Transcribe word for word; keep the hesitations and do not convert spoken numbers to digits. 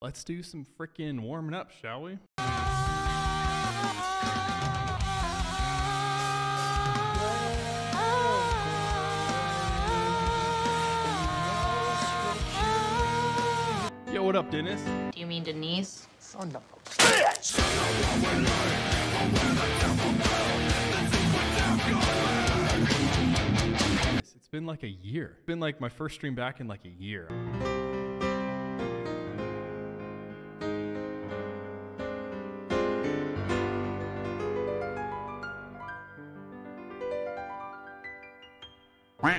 Let's do some freaking warming up, shall we? Yo, what up, Dennis? Do you mean Denise? Son of a bitch! It's been like a year. It's been like my first stream back in like a year.